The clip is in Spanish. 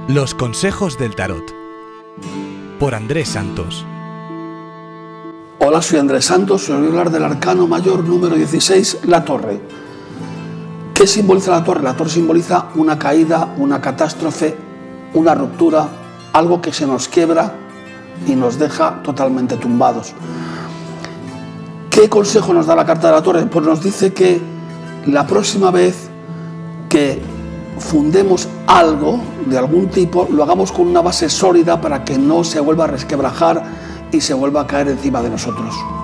Los consejos del tarot, por Andrés Santos. Hola, soy Andrés Santos y os voy a hablar del arcano mayor número 16, la torre. ¿Qué simboliza la torre? La torre simboliza una caída, una catástrofe, una ruptura, algo que se nos quiebra y nos deja totalmente tumbados. ¿Qué consejo nos da la carta de la torre? Pues nos dice que la próxima vez que fundemos algo de algún tipo, lo hagamos con una base sólida para que no se vuelva a resquebrajar y se vuelva a caer encima de nosotros.